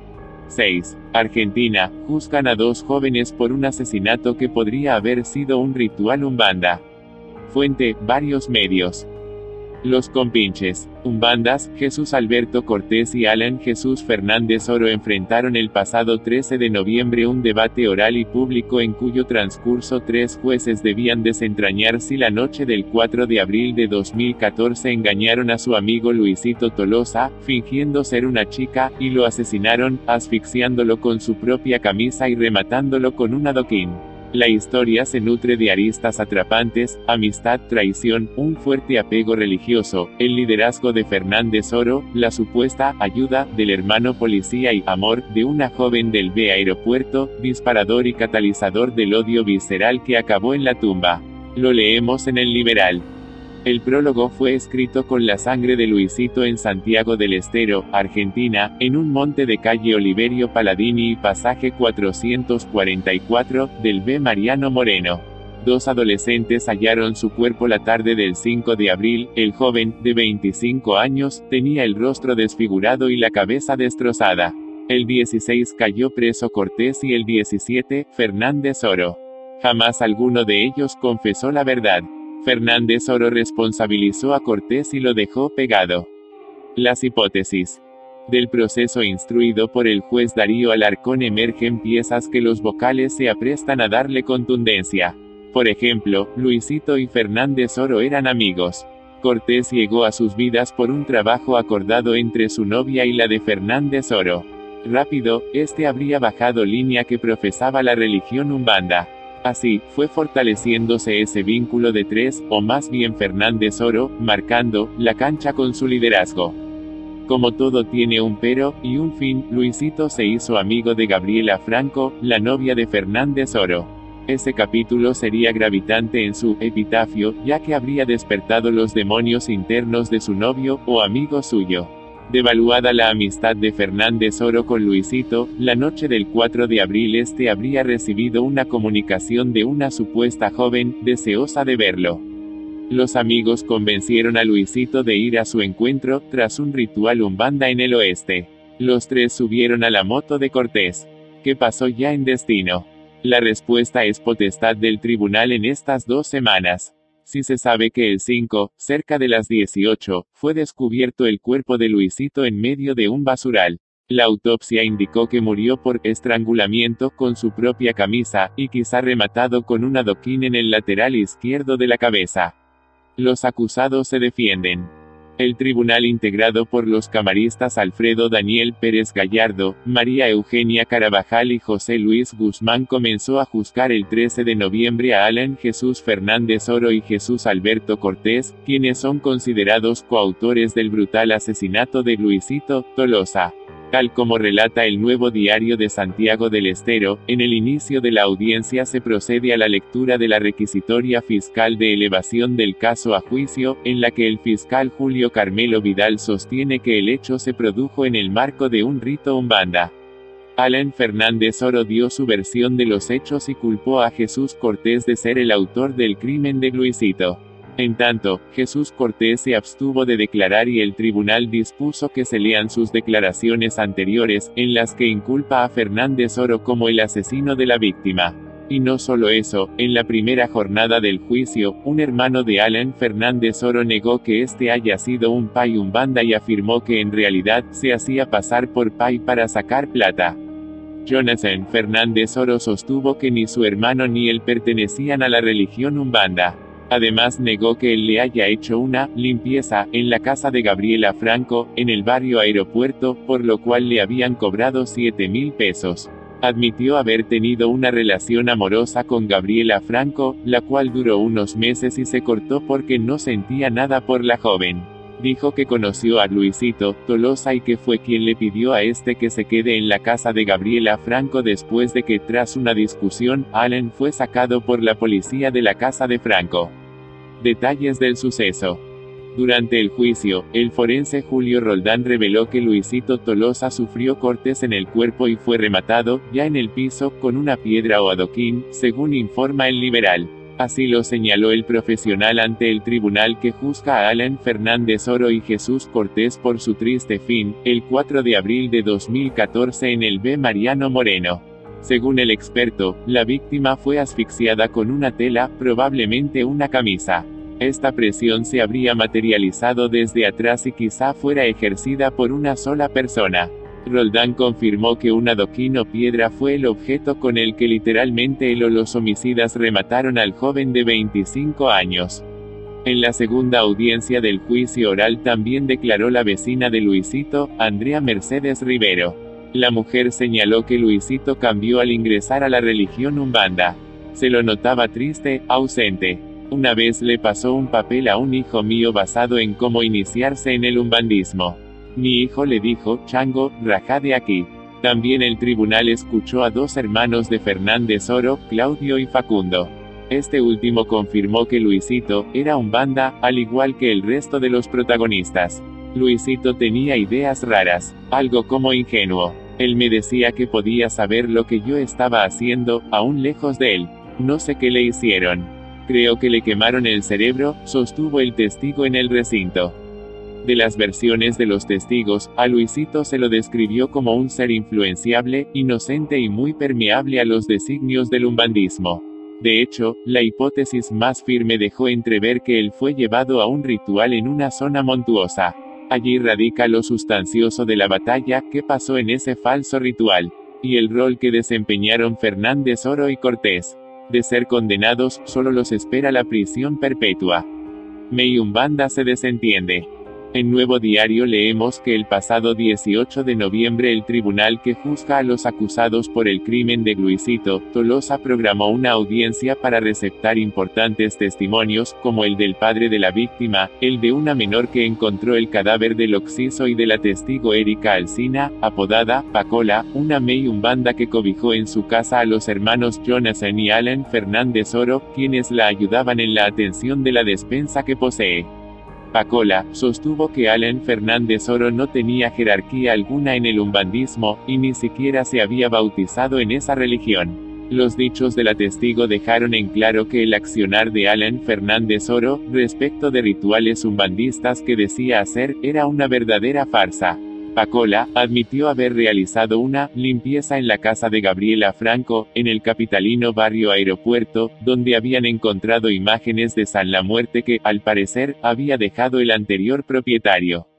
seis. Argentina, juzgan a dos jóvenes por un asesinato que podría haber sido un ritual umbanda. Fuente, varios medios. Los compinches. Umbandas, Jesús Alberto Cortés y Alan Jesús Fernández Oro enfrentaron el pasado trece de noviembre un debate oral y público en cuyo transcurso tres jueces debían desentrañar si la noche del cuatro de abril de dos mil catorce engañaron a su amigo Luisito Tolosa, fingiendo ser una chica, y lo asesinaron, asfixiándolo con su propia camisa y rematándolo con un adoquín. La historia se nutre de aristas atrapantes: amistad, traición, un fuerte apego religioso, el liderazgo de Fernández Oro, la supuesta ayuda del hermano policía y amor de una joven del B aeropuerto, disparador y catalizador del odio visceral que acabó en la tumba. Lo leemos en El Liberal. El prólogo fue escrito con la sangre de Luisito en Santiago del Estero, Argentina, en un monte de calle Oliverio Paladini y pasaje cuatrocientos cuarenta y cuatro, del B Mariano Moreno. Dos adolescentes hallaron su cuerpo la tarde del cinco de abril, el joven, de veinticinco años, tenía el rostro desfigurado y la cabeza destrozada. El dieciséis cayó preso Cortés y el diecisiete, Fernández Oro. Jamás alguno de ellos confesó la verdad. Fernández Oro responsabilizó a Cortés y lo dejó pegado. Las hipótesis del proceso instruido por el juez Darío Alarcón emergen piezas que los vocales se aprestan a darle contundencia. Por ejemplo, Luisito y Fernández Oro eran amigos. Cortés llegó a sus vidas por un trabajo acordado entre su novia y la de Fernández Oro. Rápido, este habría bajado línea que profesaba la religión umbanda. Así, fue fortaleciéndose ese vínculo de tres, o más bien Fernández Oro, marcando la cancha con su liderazgo. Como todo tiene un pero, y un fin, Luisito se hizo amigo de Gabriela Franco, la novia de Fernández Oro. Ese capítulo sería gravitante en su epitafio, ya que habría despertado los demonios internos de su novio, o amigo suyo. Devaluada la amistad de Fernández Oro con Luisito, la noche del cuatro de abril este habría recibido una comunicación de una supuesta joven, deseosa de verlo. Los amigos convencieron a Luisito de ir a su encuentro, tras un ritual umbanda en el oeste. Los tres subieron a la moto de Cortés. ¿Qué pasó ya en destino? La respuesta es potestad del tribunal en estas dos semanas. Sí se sabe que el cinco, cerca de las dieciocho, fue descubierto el cuerpo de Luisito en medio de un basural. La autopsia indicó que murió por estrangulamiento con su propia camisa, y quizá rematado con un adoquín en el lateral izquierdo de la cabeza. Los acusados se defienden. El tribunal, integrado por los camaristas Alfredo Daniel Pérez Gallardo, María Eugenia Carabajal y José Luis Guzmán, comenzó a juzgar el trece de noviembre a Alan Jesús Fernández Oro y Jesús Alberto Cortés, quienes son considerados coautores del brutal asesinato de Luisito Tolosa. Tal como relata el Nuevo Diario de Santiago del Estero, en el inicio de la audiencia se procede a la lectura de la requisitoria fiscal de elevación del caso a juicio, en la que el fiscal Julio Carmelo Vidal sostiene que el hecho se produjo en el marco de un rito umbanda. Alan Fernández Oro dio su versión de los hechos y culpó a Jesús Cortés de ser el autor del crimen de Luisito. En tanto, Jesús Cortés se abstuvo de declarar y el tribunal dispuso que se lean sus declaraciones anteriores, en las que inculpa a Fernández Oro como el asesino de la víctima. Y no solo eso, en la primera jornada del juicio, un hermano de Alan Fernández Oro negó que este haya sido un pai umbanda y afirmó que en realidad se hacía pasar por pai para sacar plata. Jonathan Fernández Oro sostuvo que ni su hermano ni él pertenecían a la religión umbanda. Además negó que él le haya hecho una limpieza en la casa de Gabriela Franco, en el barrio Aeropuerto, por lo cual le habían cobrado siete mil pesos. Admitió haber tenido una relación amorosa con Gabriela Franco, la cual duró unos meses y se cortó porque no sentía nada por la joven. Dijo que conoció a Luisito Tolosa y que fue quien le pidió a este que se quede en la casa de Gabriela Franco después de que, tras una discusión, Alan fue sacado por la policía de la casa de Franco. Detalles del suceso. Durante el juicio, el forense Julio Roldán reveló que Luisito Tolosa sufrió cortes en el cuerpo y fue rematado, ya en el piso, con una piedra o adoquín, según informa el Liberal. Así lo señaló el profesional ante el tribunal que juzga a Alan Fernández Oro y Jesús Cortés por su triste fin, el cuatro de abril de dos mil catorce en el B. Mariano Moreno. Según el experto, la víctima fue asfixiada con una tela, probablemente una camisa. Esta presión se habría materializado desde atrás y quizá fuera ejercida por una sola persona. Roldán confirmó que un adoquín o piedra fue el objeto con el que literalmente él o los homicidas remataron al joven de veinticinco años. En la segunda audiencia del juicio oral también declaró la vecina de Luisito, Andrea Mercedes Rivero. La mujer señaló que Luisito cambió al ingresar a la religión umbanda. Se lo notaba triste, ausente. Una vez le pasó un papel a un hijo mío basado en cómo iniciarse en el umbandismo. Mi hijo le dijo, chango, rajá de aquí. También el tribunal escuchó a dos hermanos de Fernández Oro, Claudio y Facundo. Este último confirmó que Luisito era umbanda, al igual que el resto de los protagonistas. Luisito tenía ideas raras, algo como ingenuo. Él me decía que podía saber lo que yo estaba haciendo, aún lejos de él. No sé qué le hicieron. Creo que le quemaron el cerebro, sostuvo el testigo en el recinto. De las versiones de los testigos, a Luisito se lo describió como un ser influenciable, inocente y muy permeable a los designios del umbandismo. De hecho, la hipótesis más firme dejó entrever que él fue llevado a un ritual en una zona montuosa. Allí radica lo sustancioso de la batalla que pasó en ese falso ritual, y el rol que desempeñaron Fernández Oro y Cortés. De ser condenados, solo los espera la prisión perpetua. Mayumbanda se desentiende. En Nuevo Diario leemos que el pasado dieciocho de noviembre el tribunal que juzga a los acusados por el crimen de Luisito Tolosa programó una audiencia para receptar importantes testimonios, como el del padre de la víctima, el de una menor que encontró el cadáver del occiso y de la testigo Erika Alsina, apodada Pacola, una Mayumbanda que cobijó en su casa a los hermanos Jonathan y Alan Fernández Oro, quienes la ayudaban en la atención de la despensa que posee. Pacola sostuvo que Alan Fernández Oro no tenía jerarquía alguna en el umbandismo, y ni siquiera se había bautizado en esa religión. Los dichos de la testigo dejaron en claro que el accionar de Alan Fernández Oro, respecto de rituales umbandistas que decía hacer, era una verdadera farsa. Pacola admitió haber realizado una limpieza en la casa de Gabriela Franco, en el capitalino barrio Aeropuerto, donde habían encontrado imágenes de San La Muerte que, al parecer, había dejado el anterior propietario.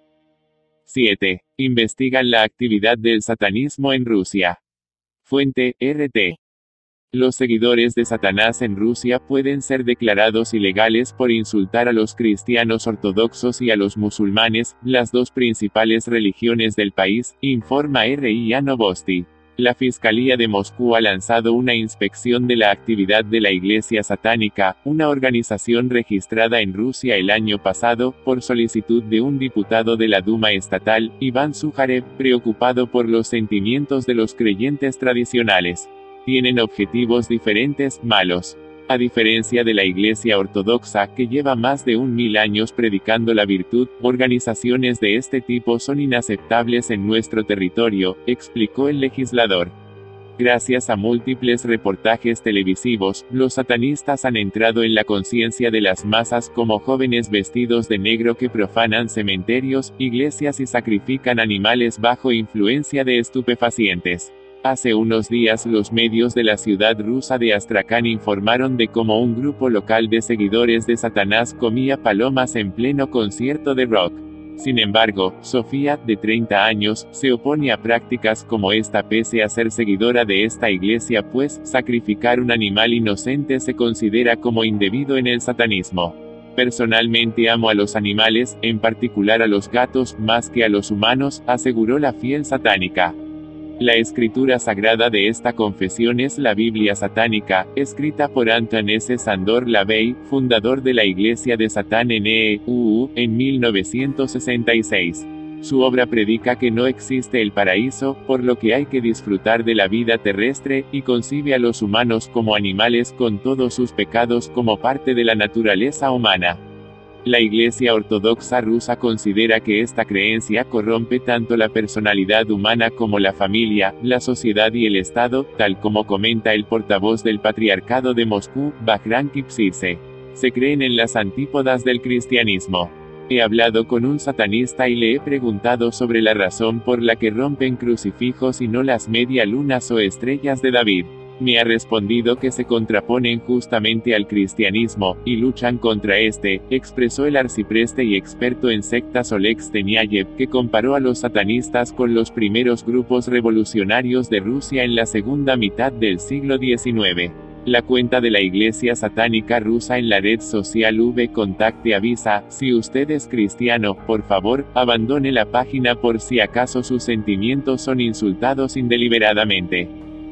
siete. Investigan la actividad del satanismo en Rusia. Fuente, R T. Los seguidores de Satanás en Rusia pueden ser declarados ilegales por insultar a los cristianos ortodoxos y a los musulmanes, las dos principales religiones del país, informa R I A Novosti. La Fiscalía de Moscú ha lanzado una inspección de la actividad de la Iglesia Satánica, una organización registrada en Rusia el año pasado, por solicitud de un diputado de la Duma estatal, Iván Sujarev, preocupado por los sentimientos de los creyentes tradicionales. Tienen objetivos diferentes, malos. A diferencia de la Iglesia Ortodoxa, que lleva más de un mil años predicando la virtud, organizaciones de este tipo son inaceptables en nuestro territorio, explicó el legislador. Gracias a múltiples reportajes televisivos, los satanistas han entrado en la conciencia de las masas como jóvenes vestidos de negro que profanan cementerios, iglesias y sacrifican animales bajo influencia de estupefacientes. Hace unos días los medios de la ciudad rusa de Astrakán informaron de cómo un grupo local de seguidores de Satanás comía palomas en pleno concierto de rock. Sin embargo, Sofía, de treinta años, se opone a prácticas como esta pese a ser seguidora de esta iglesia, pues, sacrificar un animal inocente se considera como indebido en el satanismo. Personalmente amo a los animales, en particular a los gatos, más que a los humanos, aseguró la fiel satánica. La escritura sagrada de esta confesión es la Biblia satánica, escrita por Anton S. Sandor Lavey, fundador de la Iglesia de Satán en E E U U, en mil novecientos sesenta y seis. Su obra predica que no existe el paraíso, por lo que hay que disfrutar de la vida terrestre, y concibe a los humanos como animales con todos sus pecados como parte de la naturaleza humana. La Iglesia Ortodoxa rusa considera que esta creencia corrompe tanto la personalidad humana como la familia, la sociedad y el Estado, tal como comenta el portavoz del Patriarcado de Moscú, Bajran Kipsise. Se creen en las antípodas del cristianismo. He hablado con un satanista y le he preguntado sobre la razón por la que rompen crucifijos y no las media lunas o estrellas de David. Me ha respondido que se contraponen justamente al cristianismo, y luchan contra este, expresó el arcipreste y experto en sectas Oleg Steniayev, que comparó a los satanistas con los primeros grupos revolucionarios de Rusia en la segunda mitad del siglo diecinueve. La cuenta de la Iglesia Satánica Rusa en la red social V-Contacte avisa, si usted es cristiano, por favor, abandone la página por si acaso sus sentimientos son insultados indeliberadamente.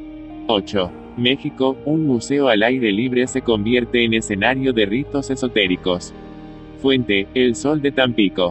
ocho. México, un museo al aire libre se convierte en escenario de ritos esotéricos. Fuente, El Sol de Tampico.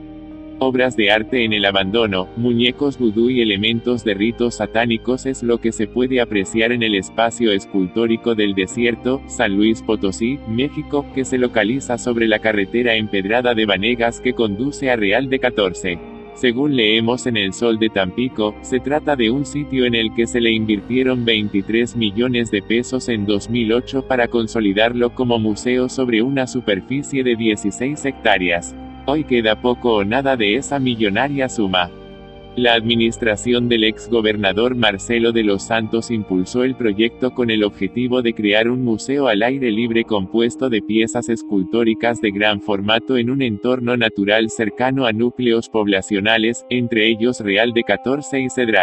Obras de arte en el abandono, muñecos vudú y elementos de ritos satánicos es lo que se puede apreciar en el espacio escultórico del desierto, San Luis Potosí, México, que se localiza sobre la carretera empedrada de Vanegas que conduce a Real de catorce. Según leemos en El Sol de Tampico, se trata de un sitio en el que se le invirtieron veintitrés millones de pesos en dos mil ocho para consolidarlo como museo sobre una superficie de dieciséis hectáreas. Hoy queda poco o nada de esa millonaria suma. La administración del ex gobernador Marcelo de los Santos impulsó el proyecto con el objetivo de crear un museo al aire libre compuesto de piezas escultóricas de gran formato en un entorno natural cercano a núcleos poblacionales, entre ellos Real de catorce y Cedral.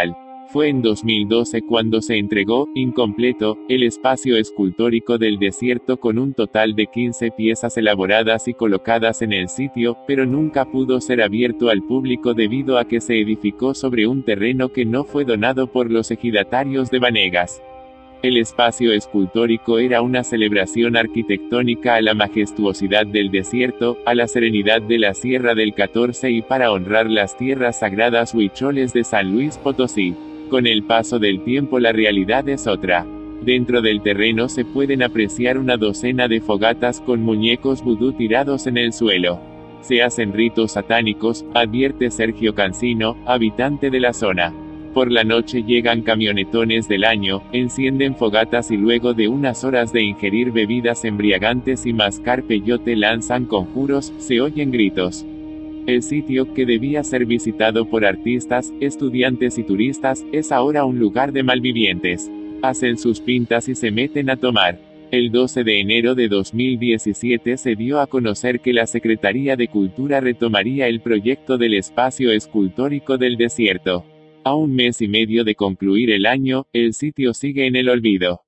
Fue en dos mil doce cuando se entregó, incompleto, el espacio escultórico del desierto con un total de quince piezas elaboradas y colocadas en el sitio, pero nunca pudo ser abierto al público debido a que se edificó sobre un terreno que no fue donado por los ejidatarios de Vanegas. El espacio escultórico era una celebración arquitectónica a la majestuosidad del desierto, a la serenidad de la Sierra del catorce y para honrar las tierras sagradas huicholes de San Luis Potosí. Con el paso del tiempo la realidad es otra. Dentro del terreno se pueden apreciar una docena de fogatas con muñecos vudú tirados en el suelo. Se hacen ritos satánicos, advierte Sergio Cancino, habitante de la zona. Por la noche llegan camionetones del año, encienden fogatas y luego de unas horas de ingerir bebidas embriagantes y mascar peyote lanzan conjuros, se oyen gritos. El sitio, que debía ser visitado por artistas, estudiantes y turistas, es ahora un lugar de malvivientes. Hacen sus pintas y se meten a tomar. El doce de enero de dos mil diecisiete se dio a conocer que la Secretaría de Cultura retomaría el proyecto del espacio escultórico del desierto. A un mes y medio de concluir el año, el sitio sigue en el olvido.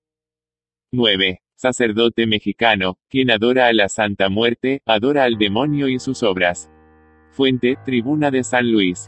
nueve. Sacerdote mexicano, quien adora a la Santa Muerte, adora al demonio y sus obras. Fuente, Tribuna de San Luis.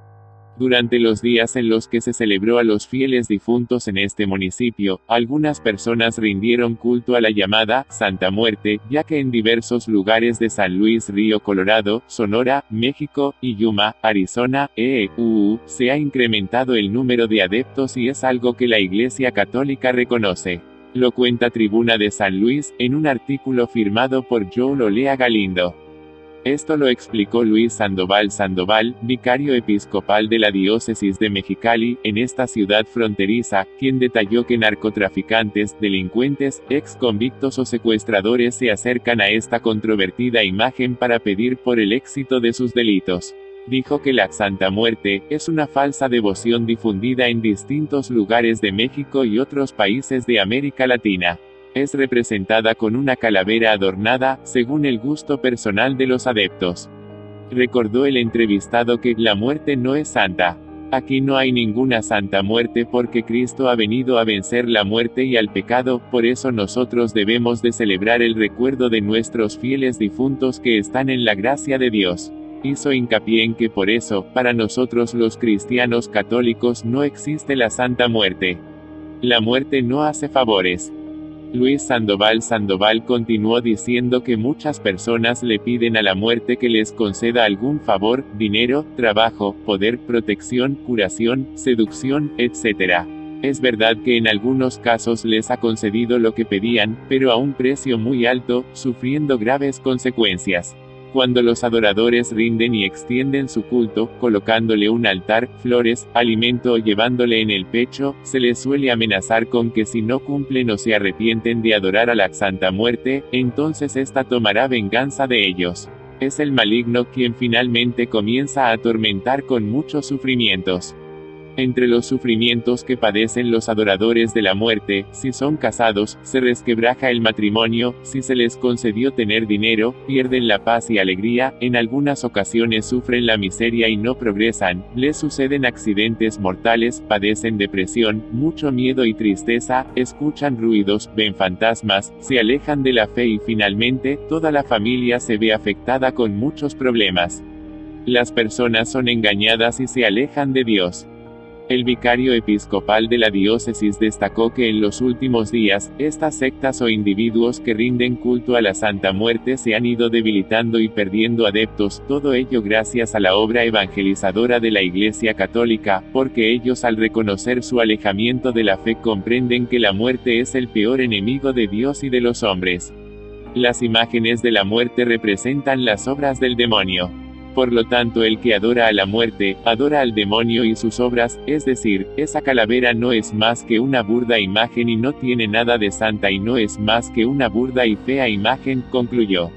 Durante los días en los que se celebró a los fieles difuntos en este municipio, algunas personas rindieron culto a la llamada Santa Muerte, ya que en diversos lugares de San Luis Río Colorado, Sonora, México, y Yuma, Arizona, E U se ha incrementado el número de adeptos y es algo que la Iglesia Católica reconoce. Lo cuenta Tribuna de San Luis, en un artículo firmado por Joel Olea Galindo. Esto lo explicó Luis Sandoval Sandoval, vicario episcopal de la diócesis de Mexicali, en esta ciudad fronteriza, quien detalló que narcotraficantes, delincuentes, ex convictos o secuestradores se acercan a esta controvertida imagen para pedir por el éxito de sus delitos. Dijo que la Santa Muerte es una falsa devoción difundida en distintos lugares de México y otros países de América Latina. Es representada con una calavera adornada, según el gusto personal de los adeptos. Recordó el entrevistado que la muerte no es santa. Aquí no hay ninguna santa muerte porque Cristo ha venido a vencer la muerte y al pecado, por eso nosotros debemos de celebrar el recuerdo de nuestros fieles difuntos que están en la gracia de Dios. Hizo hincapié en que por eso, para nosotros los cristianos católicos no existe la Santa Muerte. La muerte no hace favores. Luis Sandoval Sandoval continuó diciendo que muchas personas le piden a la muerte que les conceda algún favor, dinero, trabajo, poder, protección, curación, seducción, etcétera. Es verdad que en algunos casos les ha concedido lo que pedían, pero a un precio muy alto, sufriendo graves consecuencias. Cuando los adoradores rinden y extienden su culto, colocándole un altar, flores, alimento o llevándole en el pecho, se les suele amenazar con que si no cumplen o se arrepienten de adorar a la Santa Muerte, entonces ésta tomará venganza de ellos. Es el maligno quien finalmente comienza a atormentar con muchos sufrimientos. Entre los sufrimientos que padecen los adoradores de la muerte, si son casados, se resquebraja el matrimonio, si se les concedió tener dinero, pierden la paz y alegría, en algunas ocasiones sufren la miseria y no progresan, les suceden accidentes mortales, padecen depresión, mucho miedo y tristeza, escuchan ruidos, ven fantasmas, se alejan de la fe y finalmente, toda la familia se ve afectada con muchos problemas. Las personas son engañadas y se alejan de Dios. El vicario episcopal de la diócesis destacó que en los últimos días, estas sectas o individuos que rinden culto a la Santa Muerte se han ido debilitando y perdiendo adeptos, todo ello gracias a la obra evangelizadora de la Iglesia Católica, porque ellos al reconocer su alejamiento de la fe comprenden que la muerte es el peor enemigo de Dios y de los hombres. Las imágenes de la muerte representan las obras del demonio. Por lo tanto el que adora a la muerte, adora al demonio y sus obras, es decir, esa calavera no es más que una burda imagen y no tiene nada de santa y no es más que una burda y fea imagen, concluyó.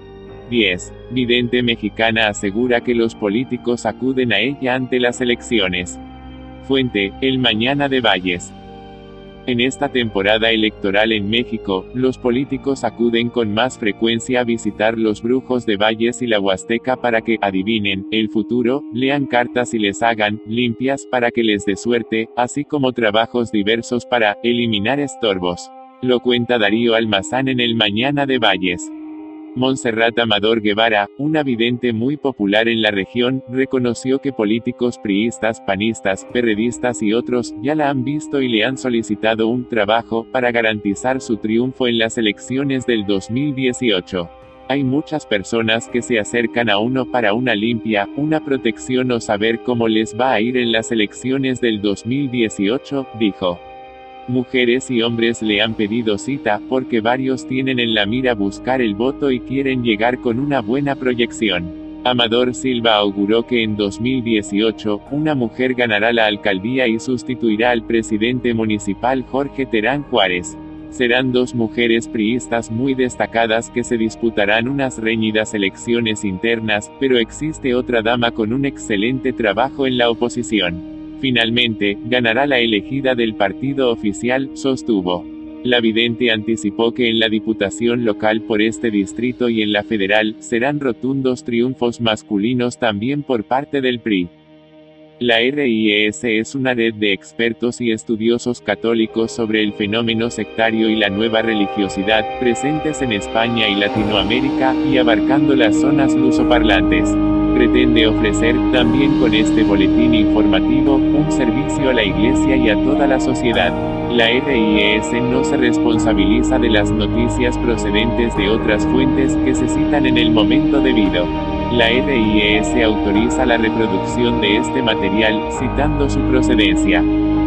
diez. Vidente mexicana asegura que los políticos acuden a ella ante las elecciones. Fuente, El Mañana de Valles. En esta temporada electoral en México, los políticos acuden con más frecuencia a visitar los brujos de Valles y la Huasteca para que adivinen el futuro, lean cartas y les hagan limpias para que les dé suerte, así como trabajos diversos para eliminar estorbos. Lo cuenta Darío Almazán en el Mañana de Valles. Montserrat Amador Guevara, una vidente muy popular en la región, reconoció que políticos priistas, panistas, perredistas y otros, ya la han visto y le han solicitado un trabajo, para garantizar su triunfo en las elecciones del dos mil dieciocho. Hay muchas personas que se acercan a uno para una limpia, una protección o saber cómo les va a ir en las elecciones del dos mil dieciocho, dijo. Mujeres y hombres le han pedido cita, porque varios tienen en la mira buscar el voto y quieren llegar con una buena proyección. Amador Silva auguró que en dos mil dieciocho, una mujer ganará la alcaldía y sustituirá al presidente municipal Jorge Terán Juárez. Serán dos mujeres priistas muy destacadas que se disputarán unas reñidas elecciones internas, pero existe otra dama con un excelente trabajo en la oposición. Finalmente, ganará la elegida del partido oficial, sostuvo. La vidente anticipó que en la diputación local por este distrito y en la federal, serán rotundos triunfos masculinos también por parte del P R I. La R I E S es una red de expertos y estudiosos católicos sobre el fenómeno sectario y la nueva religiosidad, presentes en España y Latinoamérica, y abarcando las zonas lusoparlantes. Pretende ofrecer, también con este boletín informativo, un servicio a la Iglesia y a toda la sociedad. La R I E S no se responsabiliza de las noticias procedentes de otras fuentes que se citan en el momento debido. La R I E S autoriza la reproducción de este material, citando su procedencia.